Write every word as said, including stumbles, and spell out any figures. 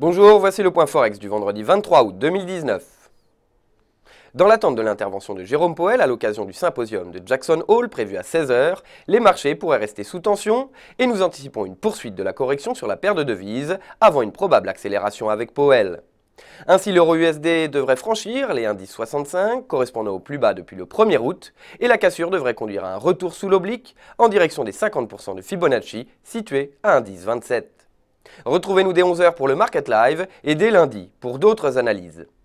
Bonjour, voici le point Forex du vendredi vingt-trois août deux mille dix-neuf. Dans l'attente de l'intervention de Jérôme Powell à l'occasion du symposium de Jackson Hole prévu à seize heures, les marchés pourraient rester sous tension et nous anticipons une poursuite de la correction sur la paire de devises avant une probable accélération avec Powell. Ainsi, l'euro U S D devrait franchir les un virgule dix soixante-cinq, correspondant au plus bas depuis le premier août, et la cassure devrait conduire à un retour sous l'oblique en direction des cinquante pour cent de Fibonacci, situé à un virgule dix vingt-sept. Retrouvez-nous dès onze heures pour le Market Live et dès lundi pour d'autres analyses.